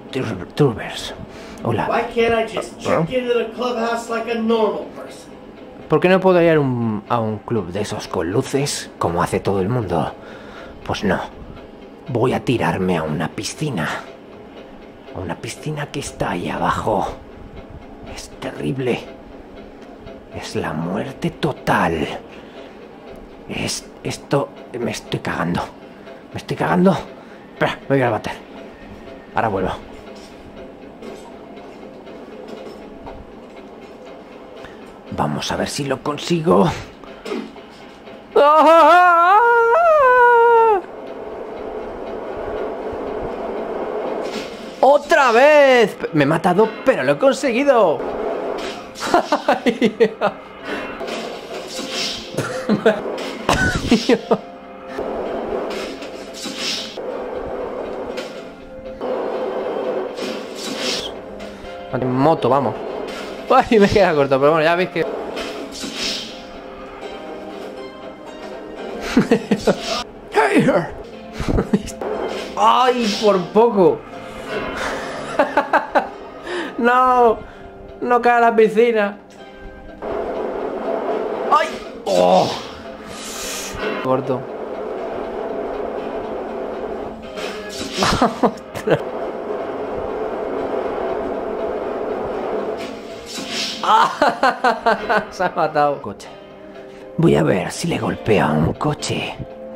Turbers. Hola. Why can't I just check into the clubhouse like a normal person? ¿Por qué no puedo ir a un club de esos con luces como hace todo el mundo? Pues no. Voy a tirarme a una piscina. A una piscina que está ahí abajo. Es terrible. Es la muerte total. Esto... Me estoy cagando. Me estoy cagando. Espera, me voy a bater. Ahora vuelvo. Vamos a ver si lo consigo. ¡Otra vez! Me he matado, pero lo he conseguido. En moto, vamos. Ay, me queda corto, pero bueno, ya veis que... ¡Ay, por poco! ¡No! ¡No cae a la piscina! ¡Ay! ¡Oh! Corto. Se ha matado. Coche. Voy a ver si le golpea a un coche.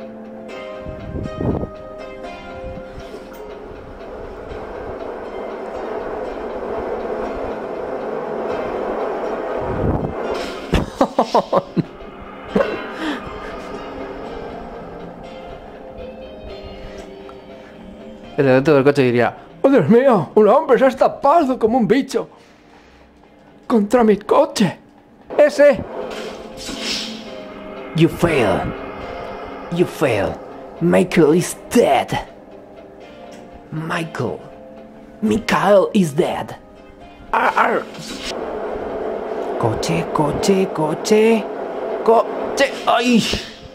El dentro del coche diría: ¡oh, Dios mío! ¡Un hombre se ha estampado como un bicho contra mi coche! ¡Ese! You fail. You fail. Michael is dead. Michael is dead. Arr. Coche, coche, coche. Coche. ¡Ay!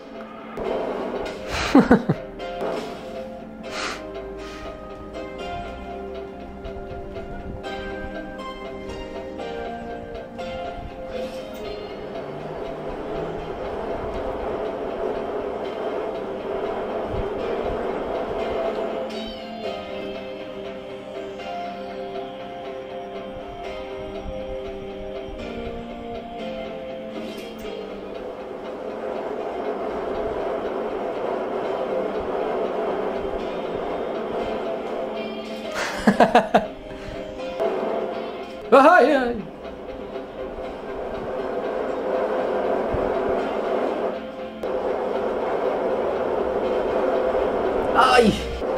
¡Ay, ay! ¡Ay!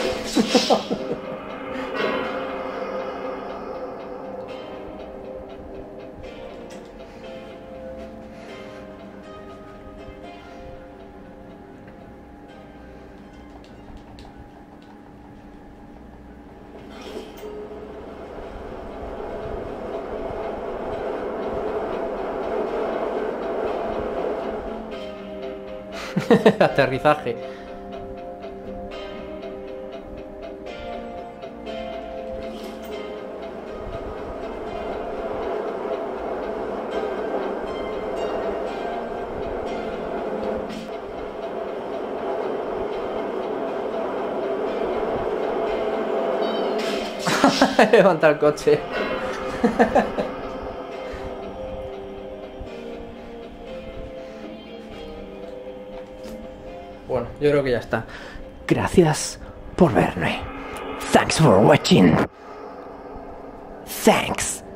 Aterrizaje. Levanta el coche. Bueno, yo creo que ya está. Gracias por verme. Thanks for watching. Thanks.